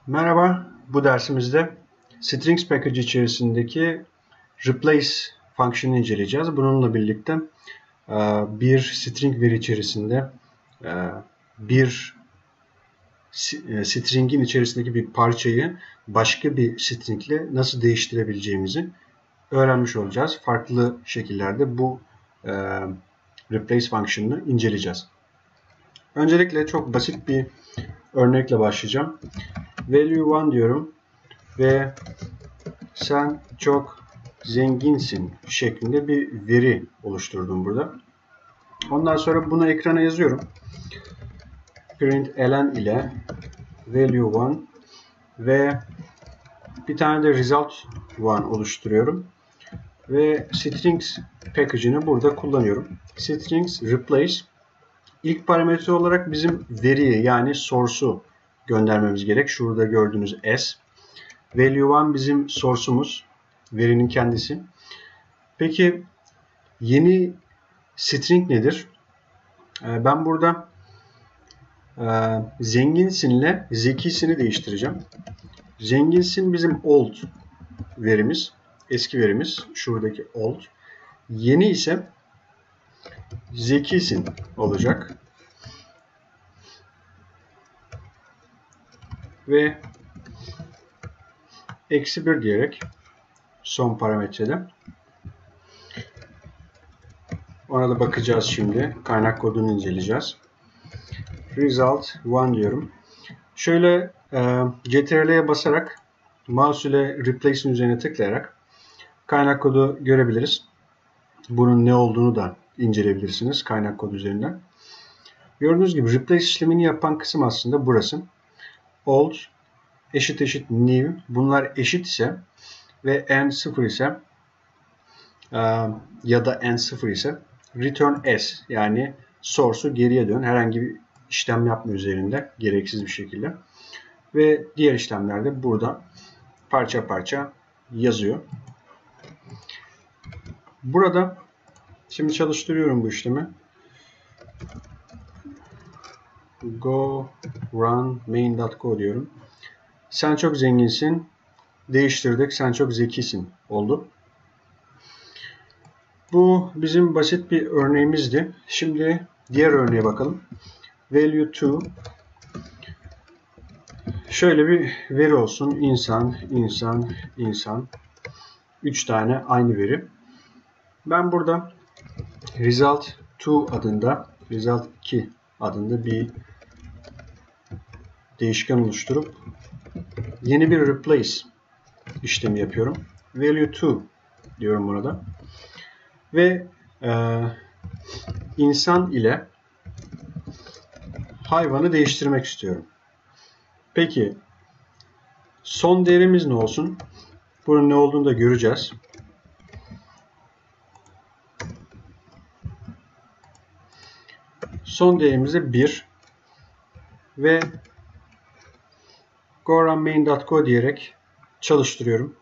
Merhaba, bu dersimizde strings package içerisindeki replace fonksiyonunu inceleyeceğiz. Bununla birlikte bir string veri içerisinde bir stringin içerisindeki bir parçayı başka bir stringle nasıl değiştirebileceğimizi öğrenmiş olacağız. Farklı şekillerde bu replace fonksiyonunu inceleyeceğiz. Öncelikle çok basit bir örnekle başlayacağım. Value 1 diyorum ve sen çok zenginsin şeklinde bir veri oluşturdum burada. Ondan sonra bunu ekrana yazıyorum. Println ile value 1 ve bir tane de result 1 oluşturuyorum. Ve strings package'ini burada kullanıyorum. Strings replace ilk parametre olarak bizim veriyi yani source'u göndermemiz gerek. Şurada gördüğünüz s. Value 1 bizim source'umuz. Verinin kendisi. Peki yeni string nedir? Ben burada zenginsinle zekisini değiştireceğim. Zenginsin bizim old verimiz. Eski verimiz. Şuradaki old. Yeni ise zekisin olacak. Ve -1 diyerek son parametrede. Ona da bakacağız şimdi. Kaynak kodunu inceleyeceğiz. Result 1 diyorum. Şöyle CTRL'ye basarak mouse ile replace'in üzerine tıklayarak kaynak kodu görebiliriz. Bunun ne olduğunu da inceleyebilirsiniz kaynak kodu üzerinden. Gördüğünüz gibi replace işlemini yapan kısım aslında burası. Old eşit new. Bunlar eşit ise ve n 0 ise ya da n 0 ise return s yani source'u geriye dön. Herhangi bir işlem yapma üzerinde gereksiz bir şekilde. Ve diğer işlemlerde burada parça parça yazıyor. Burada şimdi çalıştırıyorum bu işlemi. Go run main.go diyorum. Sen çok zenginsin. Değiştirdik. Sen çok zekisin oldu. Bu bizim basit bir örneğimizdi. Şimdi diğer örneğe bakalım. Value 2 şöyle bir veri olsun. İnsan. 3 tane aynı veri. Ben burada result 2 adında bir değişken oluşturup yeni bir replace işlemi yapıyorum. Value 2 diyorum burada. Ve insan ile hayvanı değiştirmek istiyorum. Peki son değerimiz ne olsun? Bunun ne olduğunu da göreceğiz. Son değerimiz de 1 ve go run main.go diyerek çalıştırıyorum.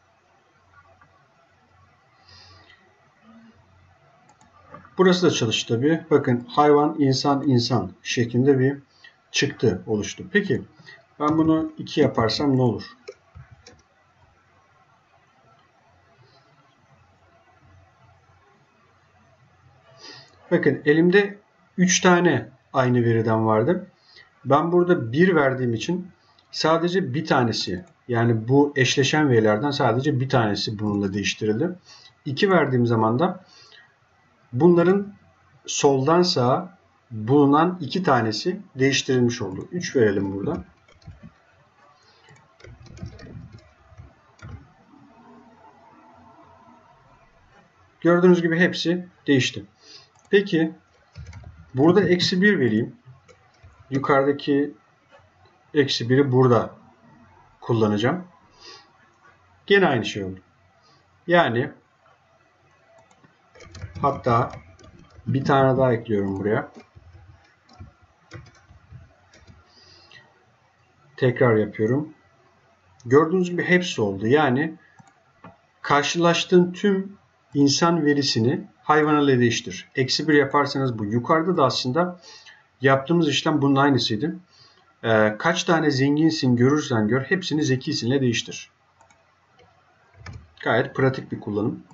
Burası da çalıştı tabii. Bakın hayvan, insan şeklinde bir çıktı oluştu. Peki ben bunu 2 yaparsam ne olur? Bakın elimde 3 tane aynı veriden vardı. Ben burada 1 verdiğim için sadece bir tanesi, yani bu eşleşen verilerden sadece bir tanesi bununla değiştirildi. 2 verdiğim zaman da bunların soldan sağa bulunan 2 tanesi değiştirilmiş oldu. 3 verelim burada. Gördüğünüz gibi hepsi değişti. Peki burada -1 vereyim. Yukarıdaki -1'i burada kullanacağım. Gene aynı şey oldu. Yani hatta bir tane daha ekliyorum buraya. Tekrar yapıyorum. Gördüğünüz gibi hepsi oldu. Yani karşılaştığın tüm insan verisini hayvan ile değiştir. -1 yaparsanız bu. Yukarıda da aslında yaptığımız işlem bunun aynısıydı. kaç tane zenginsin görürsen gör, hepsini zekisinle değiştir. Gayet pratik bir kullanım.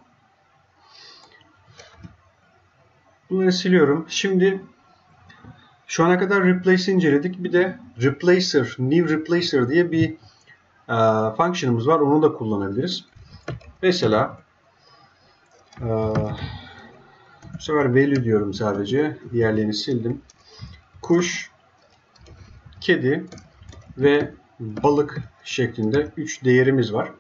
Bunları siliyorum. Şimdi şu ana kadar replace inceledik. Bir de replacer, new replacer diye bir function'ımız var. Onu da kullanabiliriz. Mesela bu sefer value diyorum sadece. Diğerlerini sildim. Kuş, kedi ve balık şeklinde 3 değerimiz var.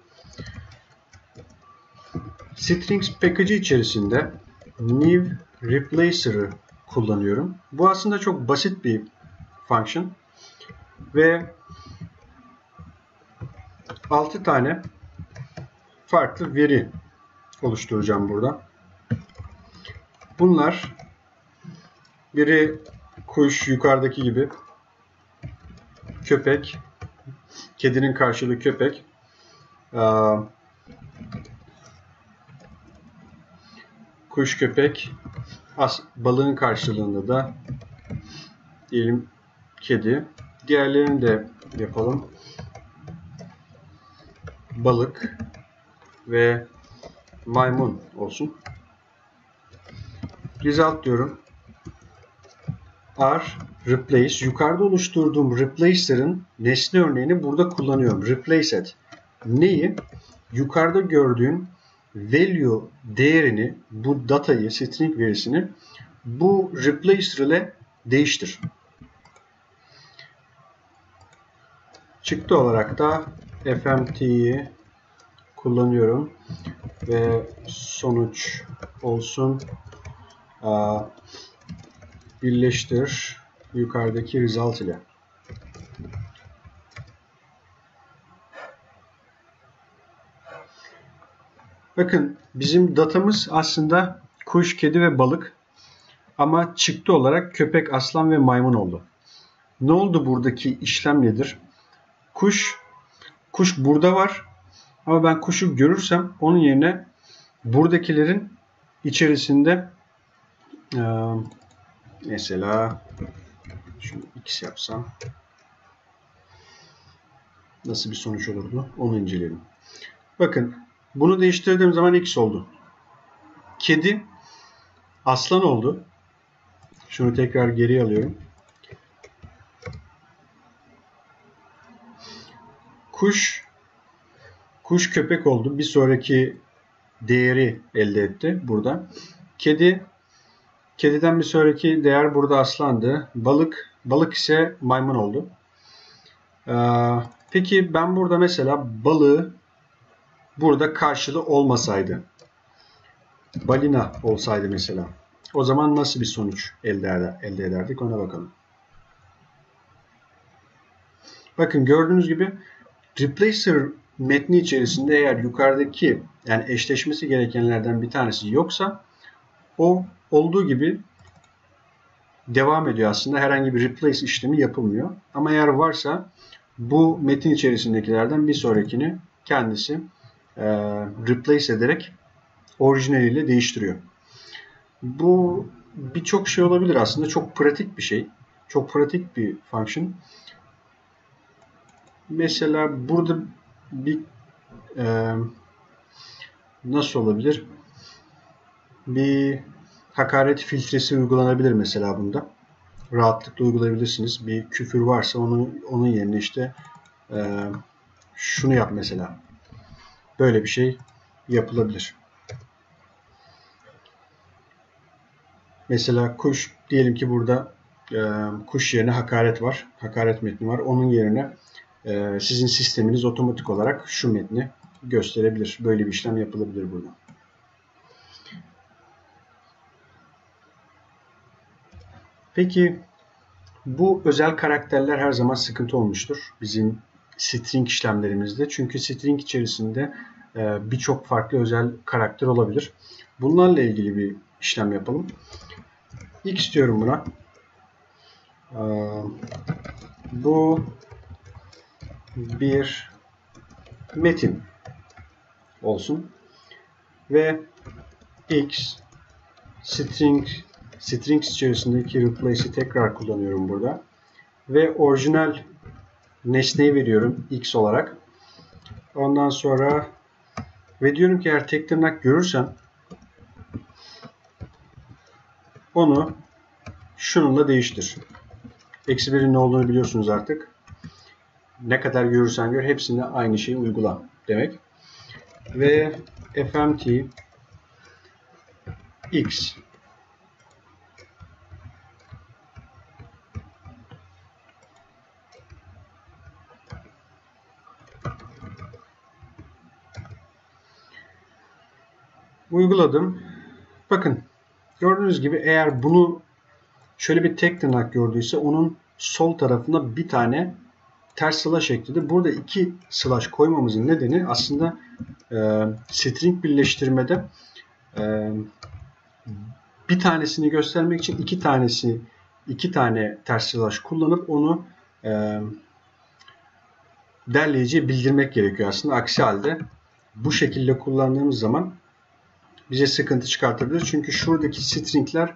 Strings package içerisinde new replacer'ı kullanıyorum. Bu aslında çok basit bir function ve 6 tane farklı veri oluşturacağım burada. Bunlar biri kuş, yukarıdaki gibi, köpek, kedinin karşılığı köpek, kuş, köpek, balığın karşılığında da diyelim kedi. Diğerlerini de yapalım. Balık ve maymun olsun. Result diyorum. R replace. Yukarıda oluşturduğum replacer'ın nesne örneğini burada kullanıyorum. Replace et. Neyi? Yukarıda gördüğün value değerini, bu datayı, string verisini bu replacer ile değiştir. Çıktı olarak da fmt'yi kullanıyorum ve sonuç olsun birleştir yukarıdaki result ile. Bakın bizim datamız aslında kuş, kedi ve balık ama çıktı olarak köpek, aslan ve maymun oldu. Ne oldu, buradaki işlem nedir? Kuş burada var ama ben kuşu görürsem onun yerine buradakilerin içerisinde mesela şunu x yapsam nasıl bir sonuç olurdu? Onu inceleyelim. Bakın bunu değiştirdiğim zaman x oldu. Kedi aslan oldu. Şunu tekrar geri alıyorum. Kuş köpek oldu. Bir sonraki değeri elde etti burada. Kediden bir sonraki değer burada aslandı. Balık ise maymun oldu. Peki ben burada mesela balığı burada karşılığı olmasaydı, balina olsaydı mesela, o zaman nasıl bir sonuç elde ederdik, ona bakalım. Bakın gördüğünüz gibi replacer metni içerisinde eğer yukarıdaki, yani eşleşmesi gerekenlerden bir tanesi yoksa o olduğu gibi devam ediyor aslında. Herhangi bir replace işlemi yapılmıyor. Ama eğer varsa bu metin içerisindekilerden bir sonrakini kendisi replace ederek orijinaliyle değiştiriyor. Bu birçok şey olabilir aslında. Çok pratik bir şey. Çok pratik bir function. Mesela burada bir nasıl olabilir? Bir hakaret filtresi uygulanabilir mesela bunda. Rahatlıkla uygulayabilirsiniz. Bir küfür varsa onun yerine işte şunu yap mesela. Böyle bir şey yapılabilir. Mesela kuş, diyelim ki burada kuş yerine hakaret var. Hakaret metni var. Onun yerine sizin sisteminiz otomatik olarak şu metni gösterebilir. Böyle bir işlem yapılabilir burada. Peki bu özel karakterler her zaman sıkıntı olmuştur bizim string işlemlerimizde. Çünkü string içerisinde birçok farklı özel karakter olabilir. Bunlarla ilgili bir işlem yapalım. X diyorum buna. Bu bir metin olsun ve X strings içerisindeki replace'i tekrar kullanıyorum burada ve orijinal nesneyi veriyorum x olarak. Ondan sonra ve diyorum ki eğer tek tırnak görürsem onu şununla değiştir. Eksi 1'in ne olduğunu biliyorsunuz artık. Ne kadar görürsen gör hepsine aynı şeyi uygula demek. Ve fmt x uyguladım. Bakın gördüğünüz gibi eğer bunu şöyle bir tek tırnak gördüyse onun sol tarafına bir tane ters slash ekledi. Burada iki slash koymamızın nedeni aslında string birleştirmede bir tanesini göstermek için iki tane ters slash kullanıp onu derleyiciye bildirmek gerekiyor aslında. Aksi halde bu şekilde kullandığımız zaman bize sıkıntı çıkartabilir. Çünkü şuradaki stringler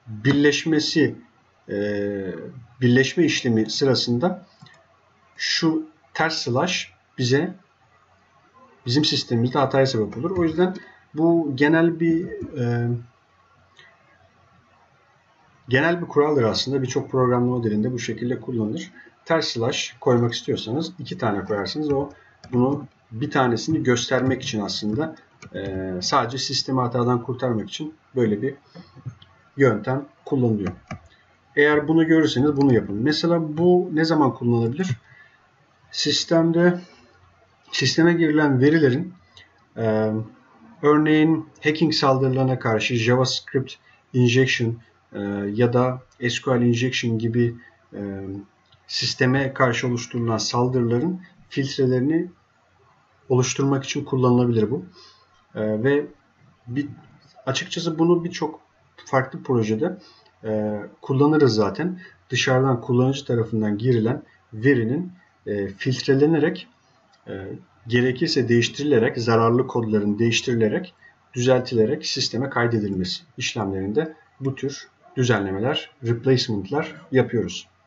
birleşme işlemi sırasında şu ters slash bizim sistemimizde hataya sebep olur. O yüzden bu genel bir kuraldır aslında. Birçok programlama dilinde bu şekilde kullanılır. Ters slash koymak istiyorsanız iki tane koyarsınız. Bunu bir tanesini göstermek için aslında sadece sistemi hatadan kurtarmak için böyle bir yöntem kullanılıyor. Eğer bunu görürseniz bunu yapın. Mesela bu ne zaman kullanılabilir? Sisteme girilen verilerin örneğin hacking saldırılarına karşı JavaScript injection ya da SQL injection gibi sisteme karşı oluşturulan saldırıların filtrelerini oluşturmak için kullanılabilir bu. Ve açıkçası bunu birçok farklı projede kullanırız zaten. Dışarıdan kullanıcı tarafından girilen verinin filtrelenerek gerekirse değiştirilerek, zararlı kodların değiştirilerek, düzeltilerek sisteme kaydedilmesi işlemlerinde bu tür düzenlemeler, replacement'lar yapıyoruz.